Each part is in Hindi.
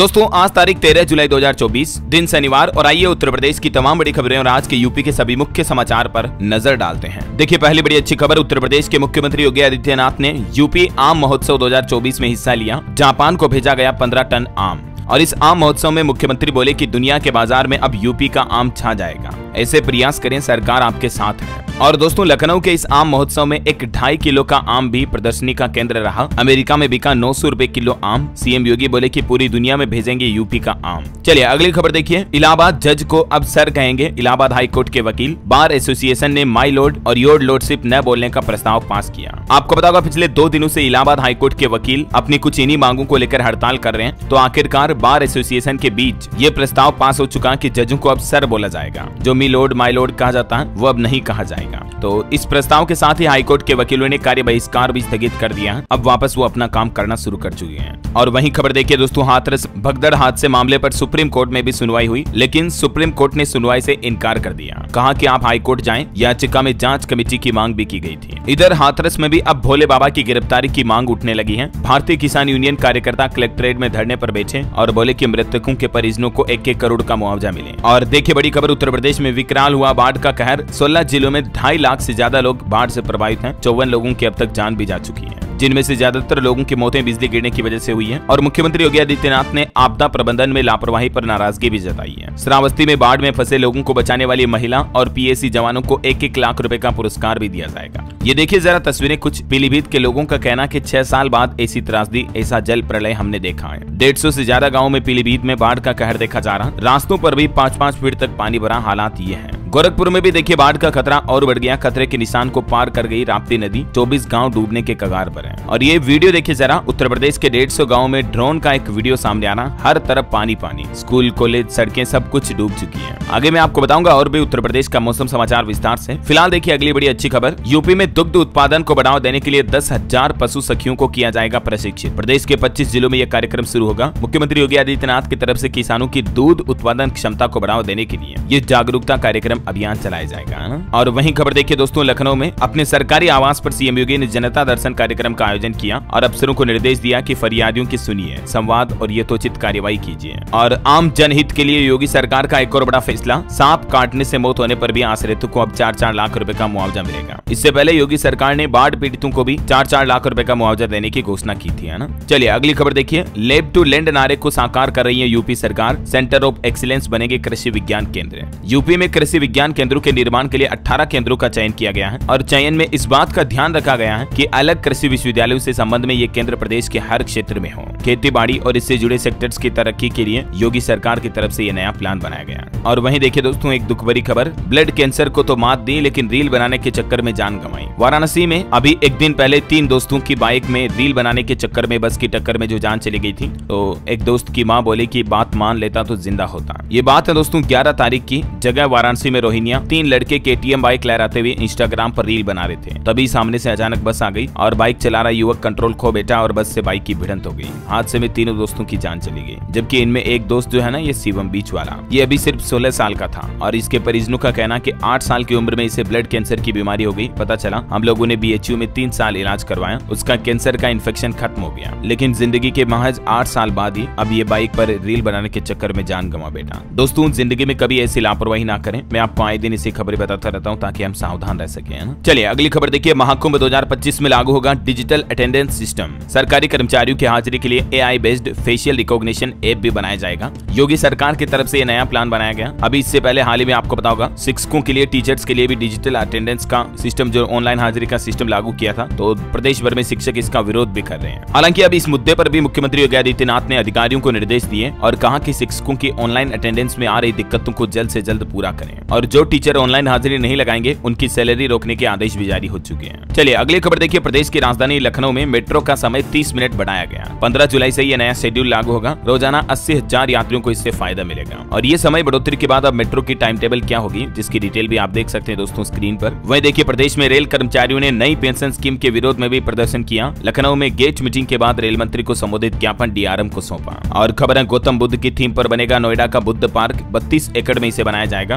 दोस्तों आज तारीख 13 जुलाई 2024 दिन शनिवार और आइए उत्तर प्रदेश की तमाम बड़ी खबरें और आज के यूपी के सभी मुख्य समाचार पर नजर डालते हैं। देखिए पहली बड़ी अच्छी खबर, उत्तर प्रदेश के मुख्यमंत्री योगी आदित्यनाथ ने यूपी आम महोत्सव 2024 में हिस्सा लिया। जापान को भेजा गया 15 टन आम और इस आम महोत्सव में मुख्यमंत्री बोले कि दुनिया के बाजार में अब यूपी का आम छा जाएगा, ऐसे प्रयास करें, सरकार आपके साथ है। और दोस्तों लखनऊ के इस आम महोत्सव में एक 2.5 किलो का आम भी प्रदर्शनी का केंद्र रहा। अमेरिका में बिका 900 रुपए किलो आम। सीएम योगी बोले कि पूरी दुनिया में भेजेंगे यूपी का आम। चलिए अगली खबर देखिए, इलाहाबाद जज को अब सर कहेंगे इलाहाबाद हाईकोर्ट के वकील। बार एसोसिएशन ने माई लॉर्ड और योर लॉर्डशिप न बोलने का प्रस्ताव पास किया। आपको पता होगा पिछले 2 दिनों से इलाहाबाद हाईकोर्ट के वकील अपनी कुछ इन्हीं मांगों को लेकर हड़ताल कर रहे हैं। तो आखिरकार बार एसोसिएशन के बीच ये प्रस्ताव पास हो चुका कि जजों को अब सर बोला जाएगा। जो मी लॉर्ड माई लॉर्ड कहा जाता है वो अब नहीं कहा जाएगा। तो इस प्रस्ताव के साथ ही हाईकोर्ट के वकीलों ने कार्य बहिष्कार भी स्थगित कर दिया है। अब वापस वो अपना काम करना शुरू कर चुके हैं। और वहीं खबर देखिए दोस्तों, हाथरस भगदड़ हादसे मामले पर सुप्रीम कोर्ट में भी सुनवाई हुई, लेकिन सुप्रीम कोर्ट ने सुनवाई से इनकार कर दिया। कहा कि आप हाईकोर्ट जाएं। याचिका में जांच कमेटी की मांग भी की गई थी। इधर हाथरस में भी अब भोले बाबा की गिरफ्तारी की मांग उठने लगी है। भारतीय किसान यूनियन कार्यकर्ता कलेक्ट्रेट में धरने पर बैठे और बोले कि मृतकों के परिजनों को 1-1 करोड़ का मुआवजा मिले। और देखिए बड़ी खबर, उत्तर प्रदेश में विकराल हुआ बाढ़ का कहर। 16 जिलों में 2.5 लाख से ज्यादा लोग बाढ़ से प्रभावित हैं। 54 लोगों की अब तक जान भी जा चुकी है, जिनमें से ज्यादातर लोगों की मौतें बिजली गिरने की वजह से हुई है। और मुख्यमंत्री योगी आदित्यनाथ ने आपदा प्रबंधन में लापरवाही पर नाराजगी भी जताई है। श्रावस्ती में बाढ़ में फंसे लोगों को बचाने वाली महिला और पीएसी जवानों को 1-1 लाख रुपए का पुरस्कार भी दिया जाएगा। ये देखिए जरा तस्वीरें। कुछ पीलीभीत के लोगों का कहना कि 6 साल बाद ऐसी त्रासदी, ऐसा जल प्रलय हमने देखा है। 150 से ज्यादा गाँव में पीलीभीत में बाढ़ का कहर देखा जा रहा। रास्तों पर भी 5-5 फीट तक पानी भरा। हालात ये है। गोरखपुर में भी देखिए बाढ़ का खतरा और बढ़ गया। खतरे के निशान को पार कर गई राप्ती नदी। 24 गांव डूबने के कगार पर हैं। और ये वीडियो देखिए जरा, उत्तर प्रदेश के 150 गांव में ड्रोन का एक वीडियो सामने आ रहा। हर तरफ पानी पानी, स्कूल कॉलेज सड़कें सब कुछ डूब चुकी हैं। आगे मैं आपको बताऊंगा और भी उत्तर प्रदेश का मौसम समाचार विस्तार से। फिलहाल देखिए अगली बड़ी अच्छी खबर, यूपी में दुग्ध उत्पादन को बढ़ावा देने के लिए 10,000 पशु सखियों को किया जाएगा प्रशिक्षित। प्रदेश के 25 जिलों में यह कार्यक्रम शुरू होगा। मुख्यमंत्री योगी आदित्यनाथ की तरफ से किसानों की दूध उत्पादन क्षमता को बढ़ावा देने के लिए ये जागरूकता कार्यक्रम अभियान चलाया जाएगा। और वहीं खबर देखिए दोस्तों, लखनऊ में अपने सरकारी आवास पर सीएम योगी ने जनता दर्शन कार्यक्रम का आयोजन किया और अफसरों को निर्देश दिया कि फरियादियों की सुनिए, संवाद और यथोचित कार्यवाही कीजिए। और आम जनहित के लिए योगी सरकार का एक और बड़ा फैसला, सांप काटने से मौत होने पर भी आश्रितों को अब 4-4 लाख रुपए का मुआवजा मिलेगा। इससे पहले योगी सरकार ने बाढ़ पीड़ितों को भी 4-4 लाख रुपए का मुआवजा देने की घोषणा की थी, है ना। चलिए अगली खबर देखिए, लैब टू लैंड नारे को साकार कर रही है यूपी सरकार। सेंटर ऑफ एक्सीलेंस बनेंगे कृषि विज्ञान केंद्र। यूपी में कृषि विज्ञान केंद्रों के निर्माण के लिए 18 केंद्रों का चयन किया गया है और चयन में इस बात का ध्यान रखा गया है कि अलग कृषि विश्वविद्यालयों से संबंध में ये केंद्र प्रदेश के हर क्षेत्र में हो। खेती बाड़ी और इससे जुड़े सेक्टर्स की तरक्की के लिए योगी सरकार की तरफ से ये नया प्लान बनाया गया है। और वहीं देखिए दोस्तों, एक दुख भरी खबर, ब्लड कैंसर को तो मात दी लेकिन रील बनाने के चक्कर में जान गंवाई। वाराणसी में अभी एक दिन पहले 3 दोस्तों की बाइक में रील बनाने के चक्कर में बस की टक्कर में जो जान चली गई थी। तो एक दोस्त की माँ बोली कि बात मान लेता तो जिंदा होता। ये बात है दोस्तों 11 तारीख की। जगह वाराणसी में रोहिनिया। 3 लड़के KTM बाइक लहराते हुए इंस्टाग्राम पर रील बना रहे थे। तभी सामने से अचानक बस आ गई और बाइक चला रहा युवक कंट्रोल खो बैठा और बस से बाइक की भिड़ंत हो गई। हादसे में 3 दोस्तों की जान चली गई, जबकि इनमें एक दोस्त जो है ना, ये शिवम बीच वाला, ये अभी सिर्फ 16 साल का था। और इसके परिजनों का कहना कि 8 साल की उम्र में इसे ब्लड कैंसर की बीमारी हो गई। पता चला हम लोगों ने BHU में 3 साल इलाज करवाया, उसका कैंसर का इन्फेक्शन खत्म हो गया, लेकिन जिंदगी के महज 8 साल बाद ही अब ये बाइक पर रील बनाने के चक्कर में जान गंवा बैठा। दोस्तों जिंदगी में कभी ऐसी लापरवाही ना करें। मैं आपको आए दिन ऐसी खबरें बताता रहता हूँ ताकि हम सावधान रह सके, है ना। चलिए अगली खबर देखिए, महाकुंभ 2025 में लागू होगा डिजिटल अटेंडेंस सिस्टम। सरकारी कर्मचारियों की हाजिरी के लिए AI based facial recognition app भी बनाया जाएगा। योगी सरकार की तरफ से ये नया प्लान बनाया गया। अभी इससे पहले हाल ही में आपको पता होगा शिक्षकों के लिए, टीचर्स के लिए भी डिजिटल अटेंडेंस का सिस्टम, जो ऑनलाइन हाजिरी का सिस्टम लागू किया था। तो प्रदेश भर में शिक्षक इसका विरोध भी कर रहे हैं। हालांकि अब इस मुद्दे पर भी मुख्यमंत्री योगी आदित्यनाथ ने अधिकारियों को निर्देश दिए और कहा कि शिक्षकों की ऑनलाइन अटेंडेंस में आ रही दिक्कतों को जल्द से जल्द पूरा करें और जो टीचर ऑनलाइन हाजिरी नहीं लगाएंगे उनकी सैलरी रोकने के आदेश भी जारी हो चुके हैं। चलिए अगली खबर देखिए, प्रदेश की राजधानी लखनऊ में मेट्रो का समय 30 मिनट बढ़ाया गया। 15 जुलाई से यह नया शेड्यूल लागू होगा। रोजाना 80,000 यात्रियों को इससे फायदा मिलेगा। और ये समय बढ़ोतरी के बाद अब मेट्रो की टाइम टेबल क्या होगी, जिसकी डिटेल भी आप देख सकते हैं दोस्तों स्क्रीन पर। वहीं देखिए प्रदेश में रेल कर्मचारियों ने नई पेंशन स्कीम के विरोध में भी प्रदर्शन किया। लखनऊ में गेट मीटिंग के बाद रेल मंत्री को संबोधित ज्ञापन DRM को सौंपा। और खबर है गौतम बुद्ध की थीम पर बनेगा नोएडा का बुद्ध पार्क। 32 एकड़ में इसे बनाया जाएगा। 100 फीट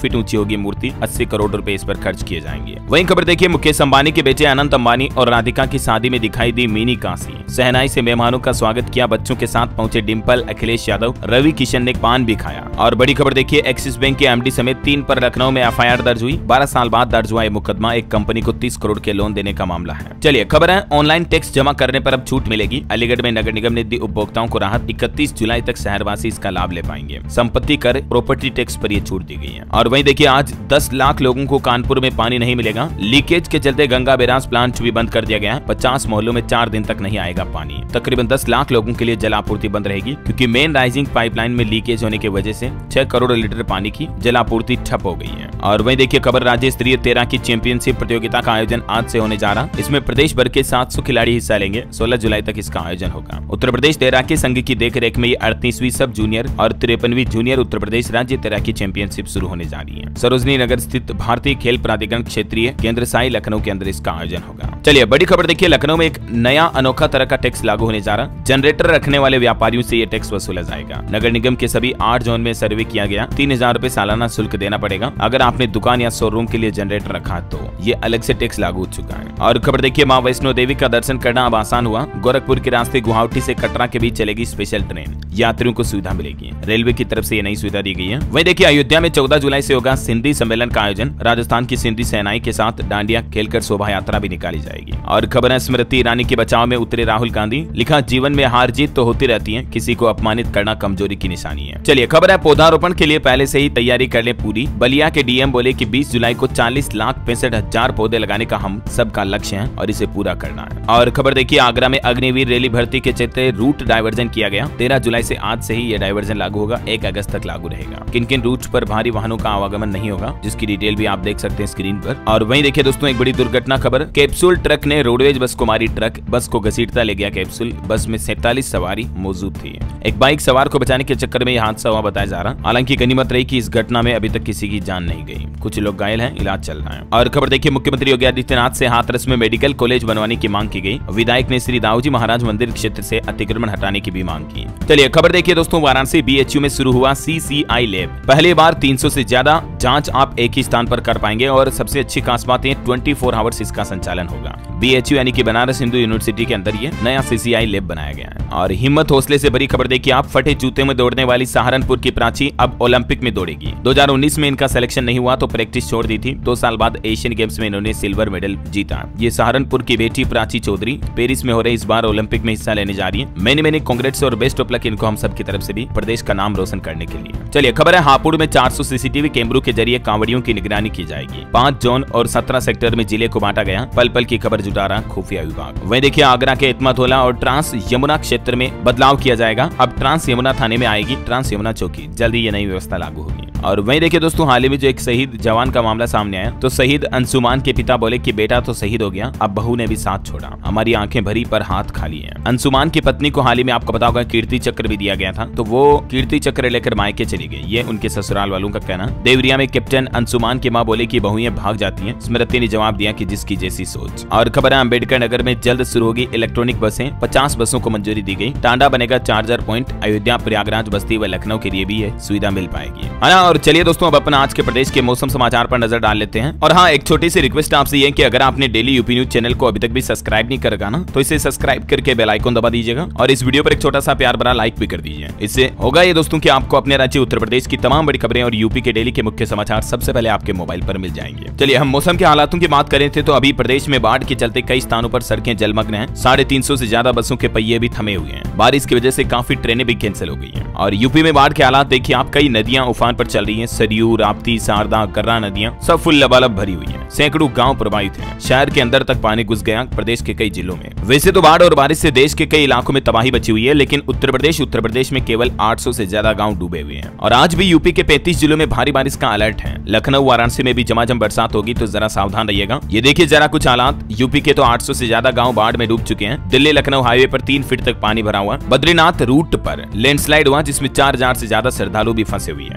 फीट ऊंची होगी मूर्ति, 80 करोड़ रुपए इस पर खर्च किए जाएंगे। वहीं खबर देखिए, मुकेश अंबानी के बेटे अनंत अंबानी और राधिका की शादी में दिखाई दी मिनी काशी। शहनाई से मेहमानों का स्वागत किया, बच्चों के साथ पहुंचे डिम्पल, अखिलेश यादव, रवि किशन ने पान भी खाया। और बड़ी खबर देखिए, एक्सिस बैंक के एमडी समेत 3 पर लखनऊ में एफआईआर दर्ज हुई। 12 साल बाद दर्ज हुआ ये मुकदमा, एक कंपनी को 30 करोड़ के लोन देने का मामला है। चलिए खबर है, ऑनलाइन टैक्स जमा करने पर अब छूट मिलेगी। अलीगढ़ में नगर निगम ने दी उपभोक्ताओं को राहत, 31 जुलाई तक शहरवासी इसका लाभ ले पाएंगे। संपत्ति कर, प्रॉपर्टी टैक्स पर ये छूट दी गई है। और वहीं देखिए, आज 10 लाख लोगों को कानपुर में पानी नहीं मिलेगा। लीकेज के चलते गंगा बैराज प्लांट भी बंद कर दिया गया है। 50 मोहल्लों में 4 दिन तक नहीं आएगा पानी। तकरीबन 10 लाख लोगों के लिए जल आपूर्ति बंद रहेगी, क्योंकि मेन राइजिंग पाइपलाइन में लीकेज होने की वजह से 6 करोड़ लीटर पानी की जल आपूर्ति ठप हो गई है। और वहीं देखिए खबर, राज्य स्तरीय तैराकी चैंपियनशिप प्रतियोगिता का आयोजन आज से होने जा रहा। इसमें प्रदेश भर के 700 खिलाड़ी हिस्सा लेंगे। 16 जुलाई तक इसका आयोजन होगा। उत्तर प्रदेश तैराकी संघ की देखरेख में ये 38वीं सब जूनियर और 53वीं जूनियर उत्तर प्रदेश राज्य तैराकी चैंपियनशिप शुरू होने जा रही है। सरोजनी नगर स्थित भारतीय खेल प्राधिकरण क्षेत्रीय केंद्र साई लखनऊ के अंदर इसका आयोजन होगा। चलिए बड़ी खबर देखिए, लखनऊ में एक नया अनोखा तरह का टैक्स लागू होने जा रहा। जनरेटर रखने वाले व्यापारियों से ये टैक्स वसूला जाएगा। नगर निगम के सभी 8 जोन में सर्वे किया गया। 3000 रुपए सालाना शुल्क देना पड़ेगा। अगर आपने दुकान या शोरूम के लिए जनरेटर रखा तो ये अलग से टैक्स लागू हो चुका है। और खबर देखिए, मां वैष्णो देवी का दर्शन करना अब आसान हुआ। गोरखपुर के रास्ते गुवाहाटी से कटरा के बीच चलेगी स्पेशल ट्रेन। यात्रियों को सुविधा मिलेगी। रेलवे की तरफ से ये नई सुविधा दी गई है। वहीं देखिए, अयोध्या में 14 जुलाई से होगा सिंधी सम्मेलन का आयोजन। राजस्थान की सिंधी सेनाई के साथ डांडिया खेलकर शोभा यात्रा भी निकाली जाएगी। और खबर है, स्मृति ईरानी के बचाव में उतरे राहुल गांधी। लिखा, जीवन में हार जीत तो होती रहती है, किसी को अपमानित करना कमजोरी की निशानी है। चलिए खबर है, पौधारोपण के लिए पहले से ही तैयारी कर ले पूरी। बलिया के डीएम बोले कि 20 जुलाई को 40,65,000 पौधे लगाने का हम सबका लक्ष्य है और इसे पूरा करना है। और खबर देखिए, आगरा में अग्निवीर रैली भर्ती के चलते रूट डायवर्जन किया गया। 13 जुलाई से आज से ही यह डायवर्जन लागू होगा। 1 अगस्त तक लागू रहेगा। किन किन रूट पर भारी वाहनों का आवागमन नहीं होगा, जिसकी डिटेल भी आप देख सकते हैं स्क्रीन पर। और वहीं देखिए दोस्तों, एक बड़ी दुर्घटना खबर, कैप्सूल ट्रक ने रोडवेज बस को मारी ट्रक। बस को घसीटता ले गया कैप्सूल। बस में 47 सवारी मौजूद थी। एक बाइक सवार को बचाने के चक्कर में यह हादसा हुआ बताया जा रहा। हालांकि गनीमत रही कि इस घटना में अभी तक किसी की जान नहीं गई। कुछ लोग घायल हैं, इलाज चल रहा है। और खबर देखिए, मुख्यमंत्री योगी आदित्यनाथ से हाथरस में मेडिकल कॉलेज बनवाने की मांग की गई। विधायक ने श्री दाऊजी महाराज मंदिर क्षेत्र से अतिक्रमण हटाने की भी मांग की। चलिए खबर देखिए दोस्तों, वाराणसी बीएचयू में शुरू हुआ CCI लैब। पहली बार 300 से ज्यादा जांच आप एक ही स्थान पर कर पाएंगे। और सबसे अच्छी खास बात है, 24 आवर्स इसका संचालन होगा। बीएचयू यानी कि बनारस हिंदू यूनिवर्सिटी के अंदर ये नया CCI लैब बनाया गया है। और हिम्मत हौसले से बड़ी खबर देखिए, आप फटे जूते में दौड़ने वाली सहारनपुर की प्राची अब ओलंपिक में दौड़ेगी। 2019 में इनका सिलेक्शन नहीं हुआ तो प्रैक्टिस छोड़ दी थी। 2 साल बाद एशियन गेम्स में इन्होंने सिल्वर मेडल जीता। ये सहारनपुर की बेटी प्राची चौधरी पेरिस में हो रहे इस बार ओलंपिक में हिस्सा लेने जा रही है। मैंने कांग्रेट्स और बेस्ट ऑफ लक इनको हम सब की तरफ से भी प्रदेश का नाम रोशन करने के लिए। चलिए खबर है, हापुड़ में 400 CCTV कैमरों के जरिए कांवड़ियों की निगरानी की जाएगी। 5 जोन और 17 सेक्टर में जिले को बांटा गया। पल पल की खबर जुटा रहा खुफिया विभाग। वहीं देखिए, आगरा के इत्मातोला और ट्रांस यमुना क्षेत्र में बदलाव किया जाएगा। अब ट्रांस यमुना थाने में आएगी ट्रांस यमुना चौकी। जल्दी ये नई व्यवस्था लागू होगी। और वहीं देखिए दोस्तों, हाल ही में जो एक शहीद जवान का मामला सामने आया, तो शहीद अंशुमान के पिता बोले कि बेटा तो शहीद हो गया, अब बहू ने भी साथ छोड़ा। हमारी आंखें भरी पर हाथ खाली हैं। अंशुमान की पत्नी को हाल ही में आपको पता होगा कीर्ति चक्र भी दिया गया था, तो वो कीर्ति चक्र लेकर मायके चली गई। ये उनके ससुराल वालों का कहना। देवरिया में कैप्टन अंशुमान की मां बोले कि बहुएं भाग जाती हैं। स्मृति ने जवाब दिया कि जिसकी जैसी सोच। और खबर है, अम्बेडकर नगर में जल्द शुरू होगी इलेक्ट्रॉनिक बसें। 50 बसों को मंजूरी दी गई। टांडा बनेगा चार्जर पॉइंट। अयोध्या, प्रयागराज, बस्ती व लखनऊ के लिए भी ये सुविधा मिल पाएगी। और चलिए दोस्तों, अब अपना आज के प्रदेश के मौसम समाचार पर नजर डाल लेते हैं। और हाँ, एक छोटी सी रिक्वेस्ट आपसे ये कि अगर आपने डेली यूपी न्यूज चैनल को अभी तक भी सब्सक्राइब नहीं करेगा ना, तो इसे सब्सक्राइब करके बेल आइकन दबा दीजिएगा और इस वीडियो पर एक छोटा सा प्यार भरा लाइक भी कर दीजिए। इससे होगा ये दोस्तों कि आपको अपने राज्य उत्तर प्रदेश की तमाम बड़ी खबरें और यूपी के डेली के मुख्य समाचार सबसे पहले आपके मोबाइल पर मिल जाएंगे। चलिए हम मौसम के हालातों की बात करें थे, तो अभी प्रदेश में बाढ़ के चलते कई स्थानों पर सड़कें जलमग्न हैं। 350 से ज्यादा बसों के पहिए भी थमे हुए हैं। बारिश की वजह से काफी ट्रेनें भी कैंसिल हो गई हैं। और यूपी में बाढ़ के हालात देखिए आप, कई नदियां उफान पर चल रही हैं। सरयू, राप्ती, शारदा, कर्रा नदियां सब फुल लबालब भरी हुई हैं। सैकड़ों गांव प्रभावित हैं। शहर के अंदर तक पानी घुस गया प्रदेश के कई जिलों में। वैसे तो बाढ़ और बारिश से देश के कई इलाकों में तबाही बची हुई है, लेकिन उत्तर प्रदेश में केवल 800 से ज्यादा गांव डूबे हुए हैं। और आज भी यूपी के 35 जिलों में भारी बारिश का अलर्ट है। लखनऊ, वाराणसी में भी झमाझम बरसात होगी, तो जरा सावधान रहिएगा। ये देखिए जरा कुछ हालात। यूपी के तो 800 से ज्यादा गांव बाढ़ में डूब चुके हैं। दिल्ली लखनऊ हाईवे पर 3 फीट तक पानी भरा हुआ। बद्रीनाथ रूट पर लैंडस्लाइड हुआ, जिसमें 4000 से ज्यादा श्रद्धालु भी फंसे हुए हैं। लखनऊ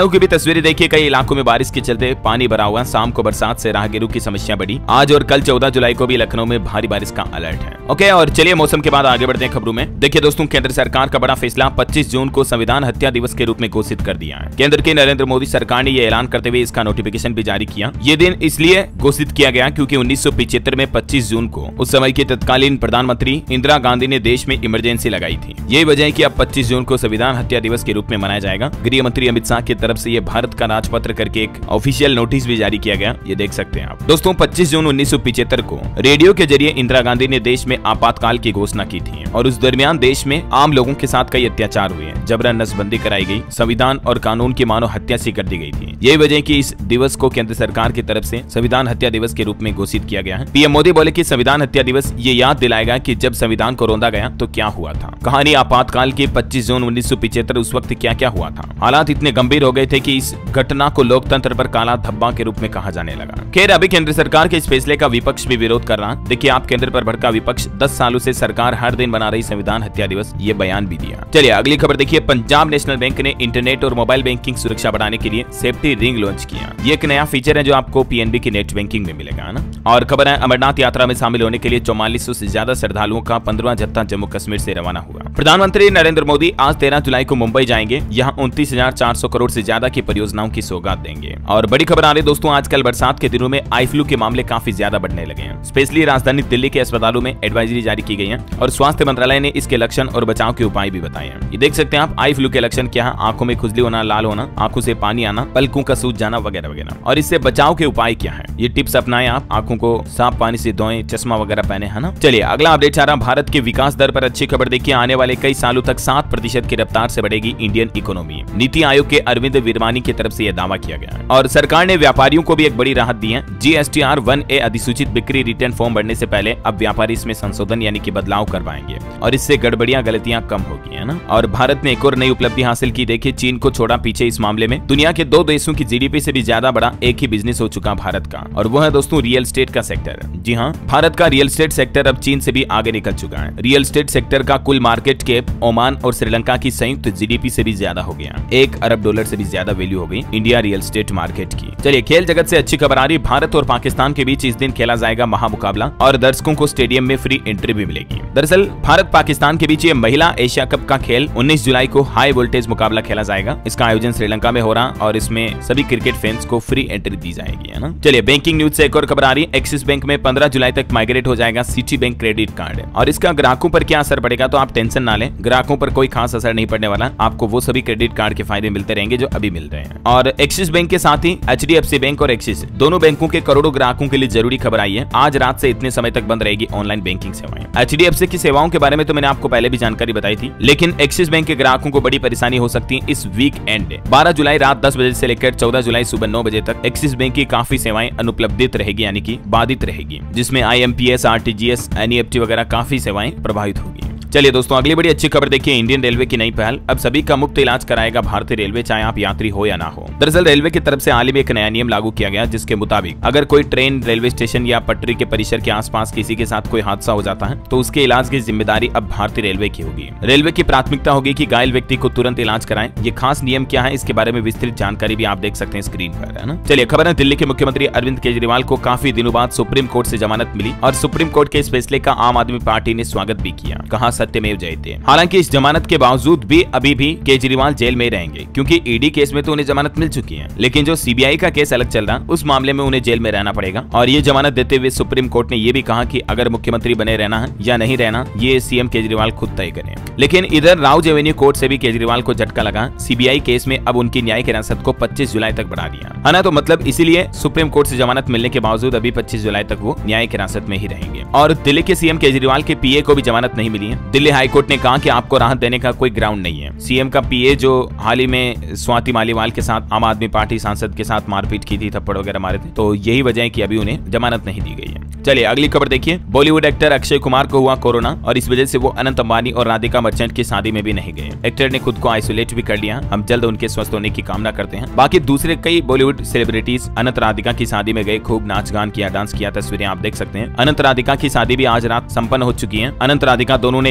लखनऊ की भी तस्वीरें देखिए, कई इलाकों में बारिश के चलते पानी भरा हुआ। शाम को बरसात से राहगीरों की समस्या बढ़ी। आज और कल 14 जुलाई को भी लखनऊ में भारी बारिश का अलर्ट है। ओके, और चलिए मौसम के बाद आगे बढ़ते हैं खबरों में। देखिए दोस्तों, केंद्र सरकार का बड़ा फैसला 25 जून को संविधान हत्या दिवस के रूप में घोषित कर दिया है। केंद्र की नरेंद्र मोदी सरकार ने यह ऐलान करते हुए इसका नोटिफिकेशन भी जारी किया। ये दिन इसलिए घोषित किया गया क्योंकि 1975 में 25 जून को उस समय की तत्कालीन प्रधानमंत्री इंदिरा गांधी ने देश में इमरजेंसी लगाई थी। यही वजह है कि अब 25 जून को संविधान हत्या दिवस के रूप में मनाया जाएगा। गृह मंत्री अमित शाह की तरफ से ये भारत का राजपत्र करके एक ऑफिशियल नोटिस भी जारी किया गया, ये देख सकते हैं आप। दोस्तों 25 जून 1975 को रेडियो के जरिए इंदिरा गांधी ने देश में आपातकाल की घोषणा की थी और उस दरमियान देश में आम लोगों के साथ कई अत्याचार हुए, जबरन नसबंदी कराई गई, संविधान और कानून की मानव हत्या सी कर दी गई थी। यही वजह कि इस दिवस को केंद्र सरकार की तरफ से संविधान हत्या दिवस के रूप में घोषित किया गया है। पीएम मोदी बोले कि संविधान हत्या दिवस ये याद दिलाएगा कि जब संविधान को रौंदा गया तो क्या हुआ था। कहानी आपातकाल की 25 जून 1975 उस वक्त क्या क्या हुआ था। हालात इतने गंभीर हो गए थे कि इस घटना को लोकतंत्र पर काला धब्बा के रूप में कहा जाने लगा। खैर, अभी केंद्र सरकार के इस फैसले का विपक्ष भी विरोध कर रहा। देखिए आप, केंद्र पर भड़का विपक्ष 10 सालों से सरकार हर दिन बना रही संविधान हत्या दिवस, ये बयान भी दिया। चलिए अगली खबर देखिए, पंजाब नेशनल बैंक ने इंटरनेट और मोबाइल बैंकिंग सुरक्षा बढ़ाने के लिए सेफ्टी रिंग लॉन्च किया। ये एक नया फीचर है जो आपको पीएनबी की नेट बैंकिंग में मिलेगा ना। और खबर है, अमरनाथ यात्रा में शामिल होने के लिए 4400 से ज्यादा श्रद्धालुओं का 15वां जत्था जम्मू कश्मीर से रवाना हुआ। प्रधानमंत्री नरेंद्र मोदी आज 13 जुलाई को मुंबई जाएंगे। यहाँ 29,400 करोड़ से ज्यादा की परियोजनाओं की सौगात देंगे। और बड़ी खबर आ रही दोस्तों, आजकल बरसात के दिनों में आई फ्लू के मामले काफी ज्यादा बढ़ने लगे हैं। स्पेशली राजधानी दिल्ली के अस्पतालों में एडवाइजरी जारी की गई है और स्वास्थ्य मंत्रालय ने इसके लक्षण और बचाव के उपाय भी बताए हैं। ये देख सकते हैं आप, आई फ्लू के लक्षण क्या है। आंखों में खुजली होना, लाल होना, आंखों से पानी आना, पलकों का सूज जाना वगैरह वगैरह। और इससे बचाव के उपाय क्या है, ये टिप्स अपनाएं आप। आंखों को साफ पानी से धोएं, चश्मा वगैरह पहने, है ना। चलिए अगला अपडेट आ रहा, भारत के विकास दर पर अच्छी खबर देखिए। आने वाले कई सालों तक 7% की रफ्तार से बढ़ेगी इंडियन इकोनॉमी। नीति आयोग के अरविंद विरमानी की तरफ से यह दावा किया गया है। और सरकार ने व्यापारियों को भी एक बड़ी राहत दी है। GSTR 1A अधिसूचित बिक्री रिटर्न फॉर्म भरने से पहले अब व्यापारी इसमें संशोधन यानी कि बदलाव करवाएंगे और इससे गड़बड़ियां गलतियां कम होगी, है ना। और भारत ने एक और नई उपलब्धि हासिल की। देखिए चीन को छोड़ा पीछे इस मामले में। दुनिया के 2 देशों की जीडीपी से भी ज्यादा बड़ा एक ही बिजनेस हो चुका भारत का, और वो है दोस्तों रियल एस्टेट का सेक्टर। जी हाँ, भारत का रियल एस्टेट सेक्टर अब चीन से भी आगे निकल चुका है। रियल एस्टेट सेक्टर का कुल मार्केट कैप ओमान और श्रीलंका की संयुक्त जीडीपी से भी ज्यादा हो गया। $1 अरब से भी ज्यादा वैल्यू हो गई इंडिया रियल एस्टेट मार्केट की। चलिए खेल जगत से अच्छी खबर आ रही, भारत और पाकिस्तान के बीच इस दिन खेला जाएगा महामुकाबला और दर्शकों को स्टेडियम में फ्री एंट्री भी मिलेगी। दरअसल भारत पाकिस्तान के बीच ये महिला एशिया कप का खेल 19 जुलाई को हाई वोल्टेज मुकाबला खेला जाएगा। इसका आयोजन श्रीलंका में हो रहा और इसमें सभी क्रिकेट फैंस को फ्री एंट्री दी जाएगी, है ना। चलिए बैंकिंग न्यूज से एक और खबर आ रही, एक्सिस बैंक में 15 जुलाई तक माइग्रेट हो जाएगा सिटी बैंक क्रेडिट कार्ड और इसका ग्राहकों पर क्या असर पड़ेगा तो आप टेंशन ना लें, ग्राहकों पर कोई खास असर नहीं पड़ने वाला। आपको वो सभी क्रेडिट कार्ड के फायदे मिलते रहेंगे जो अभी मिल रहे हैं। और एक्सिस बैंक के साथ ही HDFC बैंक और एक्सिस दोनों बैंकों के करोड़ों ग्राहकों के लिए जरूरी खबर आई है। आज रात से इतने समय तक बंद रहेगी ऑनलाइन बैंकिंग सेवाएं। HDFC की सेवाओं के बारे में तो मैंने आपको पहले भी जानकारी बताई थी, लेकिन एक्सिस बैंक के ग्राहकों को बड़ी परेशानी हो सकती है इस वीक एंड। 12 जुलाई रात 10 बजे से लेकर 14 जुलाई सुबह 9 बजे तक एक्सिस बैंक की काफी सेवाएं अनुपलब्धित रहेगी यानी कि बाधित रहेगी, जिसमें IMPS, RTGS, NEFT वगैरह काफी सेवाएं प्रभावित होगी। चलिए दोस्तों अगली बड़ी अच्छी खबर देखिए, इंडियन रेलवे की नई पहल, अब सभी का मुफ्त इलाज कराएगा भारतीय रेलवे, चाहे आप यात्री हो या ना हो। दरअसल रेलवे की तरफ से हाल ही में एक नया नियम लागू किया गया जिसके मुताबिक अगर कोई ट्रेन रेलवे स्टेशन या पटरी के परिसर के आसपास किसी के साथ कोई हादसा हो जाता है तो उसके इलाज की जिम्मेदारी अब भारतीय रेलवे की होगी। रेलवे की प्राथमिकता होगी कि घायल व्यक्ति को तुरंत इलाज कराएं। ये खास नियम क्या है इसके बारे में विस्तृत जानकारी भी आप देख सकते हैं स्क्रीन पर, है ना। चलिए खबर है, दिल्ली के मुख्यमंत्री अरविंद केजरीवाल को काफी दिनों बाद सुप्रीम कोर्ट से जमानत मिली और सुप्रीम कोर्ट के इस फैसले का आम आदमी पार्टी ने स्वागत भी किया, कहा सत्यमेव जयते। हालांकि इस जमानत के बावजूद भी अभी भी केजरीवाल जेल में रहेंगे क्योंकि ईडी केस में तो उन्हें जमानत मिल चुकी है, लेकिन जो सीबीआई का केस अलग चल रहा उस मामले में उन्हें जेल में रहना पड़ेगा। और ये जमानत देते हुए सुप्रीम कोर्ट ने यह भी कहा कि अगर मुख्यमंत्री बने रहना है या नहीं रहना ये सीएम केजरीवाल खुद तय करें। लेकिन इधर राउज एवेन्यू कोर्ट से भी केजरीवाल को झटका लगा, सीबीआई केस में अब उनकी न्यायिक हिरासत को 25 जुलाई तक बढ़ा दिया है ना। तो मतलब इसीलिए सुप्रीम कोर्ट से जमानत मिलने के बावजूद अभी 25 जुलाई तक वो न्यायिक हिरासत में ही रहेंगे। और दिल्ली के सीएम केजरीवाल के पीए को भी जमानत नहीं मिली है। दिल्ली हाईकोर्ट ने कहा कि आपको राहत देने का कोई ग्राउंड नहीं है। सीएम का पीए जो हाल ही में स्वाति मालीवाल के साथ आम आदमी पार्टी सांसद के साथ मारपीट की थी, थप्पड़ वगैरह मारे थे, तो यही वजह है कि अभी उन्हें जमानत नहीं दी गई है। चलिए अगली खबर देखिए, बॉलीवुड एक्टर अक्षय कुमार को हुआ कोरोना और इस वजह से वो अनंत अंबानी और राधिका मर्चेंट की शादी में भी नहीं गए। एक्टर ने खुद को आइसोलेट भी कर लिया। हम जल्द उनके स्वस्थ होने की कामना करते हैं। बाकी दूसरे कई बॉलीवुड सेलिब्रिटीज अनंत राधिका की शादी में गए, खूब नाच गान किया, डांस किया, तस्वीरें आप देख सकते हैं। अनंत राधिका की शादी भी आज रात संपन्न हो चुकी है। अनंत राधिका दोनों ने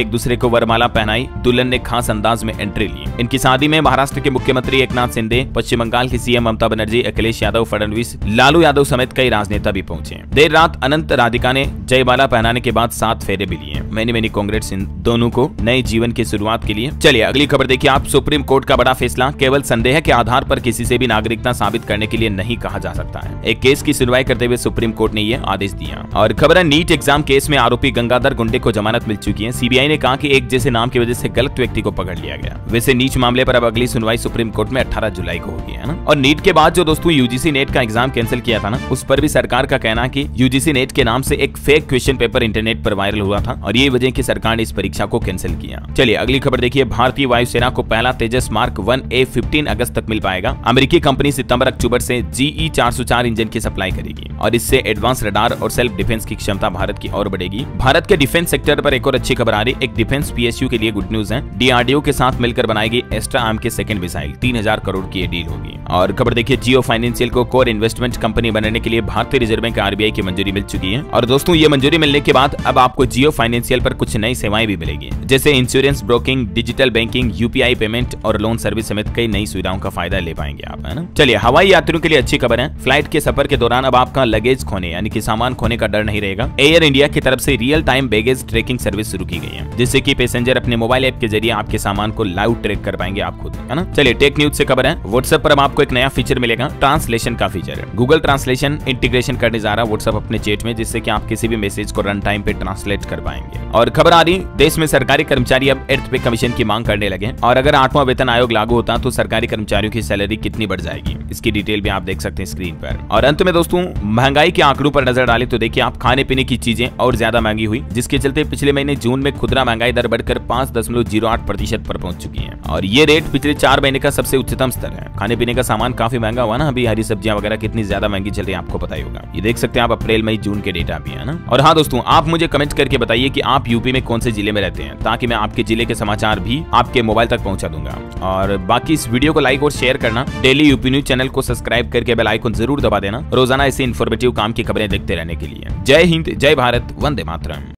एक दूसरे को वरमाला पहनाई, दुल्हन ने खास अंदाज में एंट्री ली। इनकी शादी में महाराष्ट्र के मुख्यमंत्री एकनाथ शिंदे, पश्चिम बंगाल की सीएम ममता बनर्जी, अखिलेश यादव, फडणवीस, लालू यादव समेत कई राजनेता भी पहुंचे। देर रात अनंत राधिका ने जयमाला पहनाने के बाद 7 फेरे भी लिए। मैनी कांग्रेट्स इन दोनों को नए जीवन की शुरुआत के लिए। चलिए अगली खबर देखिए आप। सुप्रीम कोर्ट का बड़ा फैसला, केवल संदेह के आधार पर किसी से भी नागरिकता साबित करने के लिए नहीं कहा जा सकता है। एक केस की सुनवाई करते हुए सुप्रीम कोर्ट ने यह आदेश दिया। और खबर है नीट एग्जाम केस में आरोपी गंगाधर गुंडे को जमानत मिल चुकी है। सीबीआई ने कहा कि एक जैसे नाम की वजह से गलत व्यक्ति को पकड़ लिया गया। वैसे नीट मामले पर अब अगली सुनवाई सुप्रीम कोर्ट में 18 जुलाई को होगी, है ना। और नीट के बाद जो दोस्तों यूजीसी नेट का एग्जाम कैंसिल किया था ना, उस पर भी सरकार का कहना है कि यूजीसी नेट के नाम से एक फेक क्वेश्चन पेपर इंटरनेट पर वायरल हुआ था और ये वजह की सरकार ने इस परीक्षा को कैंसिल किया। चलिए अगली खबर देखिए। भारतीय वायुसेना को पहला तेजस मार्क 1A 15 अगस्त तक मिल पाएगा। अमेरिकी कंपनी सितंबर अक्टूबर से GE 404 इंजन की सप्लाई करेगी और इससे एडवांस रडार और सेल्फ डिफेंस की क्षमता भारत की और बढ़ेगी। भारत के डिफेंस सेक्टर पर एक और अच्छी खबर आ रही। एक डिफेंस PSU के लिए गुड न्यूज है। DRDO के साथ मिलकर बनाएगी एस्ट्रा आर्म के सेकंड मिसाइल। 3000 करोड़ की ये डील होगी। और खबर देखिए जियो फाइनेंशियल को कोर इन्वेस्टमेंट कंपनी बनने के लिए भारतीय रिजर्व बैंक RBI की मंजूरी मिल चुकी है। और दोस्तों ये मंजूरी मिलने के बाद अब आपको जियो फाइनेंशियल पर कुछ नई सेवाएं भी मिलेगी, जैसे insurance, broking, digital banking, UPI payment और लोन सर्विस समेत कई नई सुविधाओं का फायदा ले पाएंगे आप, है ना। चलिए हवाई यात्रियों के लिए अच्छी खबर है। फ्लाइट के सफर के दौरान अब आपका लगेज खोने यानी कि सामान खोने का डर नहीं रहेगा। एयर इंडिया की तरफ से real time baggage tracking service शुरू की गई है, जिससे कि पैसेंजर अपने मोबाइल ऐप के जरिए आपके सामान को लाइव ट्रैक कर पाएंगे आप खुद, है ना। चलिए टेक न्यूज से खबर है। व्हाट्सएप पर अब आपको एक नया फीचर मिलेगा, ट्रांसलेशन का फीचर। गूगल ट्रांसलेशन इंटीग्रेशन करने जा रहा है व्हाट्सएप अपने चैट में, जिससे कि आप किसी भी मैसेज को रन टाइम पे ट्रांसलेट कर पाएंगे। और खबर आ रही देश में सरकारी कर्मचारी अब एर्थ पे कमीशन की मांग करने लगे और अगर 8वां वेतन आयोग लागू होता तो सरकारी कर्मचारियों की सैलरी कितनी बढ़ जाएगी, इसकी डिटेल भी आप देख सकते हैं स्क्रीन पर। और अंत में दोस्तों महंगाई के आंकड़ों पर नजर डालें तो देखिए आप खाने पीने की चीजें और ज्यादा महंगी हुई, जिसके चलते पिछले महीने जून में खुदरा महंगाई दर बढ़कर 5.08% पर पहुंच चुकी है और ये रेट पिछले 4 महीने का सबसे उच्चतम स्तर है। खाने पीने का सामान काफी महंगा हुआ ना, अभी हरी सब्जियां वगैरह कितनी ज्यादा महंगी चल रही है आपको पता ही होगा। ये देख सकते हैं आप अप्रैल मई जून के डेटा भी, है ना। और हाँ दोस्तों आप मुझे कमेंट करके बताइए कि आप यूपी में कौन से जिले में रहते हैं, ताकि मैं आपके जिले के समाचार भी आपके मोबाइल तक पहुंचा दूंगा। और बाकी इस वीडियो को लाइक और शेयर करना, डेली यूपी न्यूज चैनल को सब्सक्राइब करके बेल आइकन जरूर दबा देना, रोजाना ऐसे इन्फॉर्मेटिव काम की खबरें देखते रहने के लिए। जय हिंद, जय भारत, वंदे मातरम।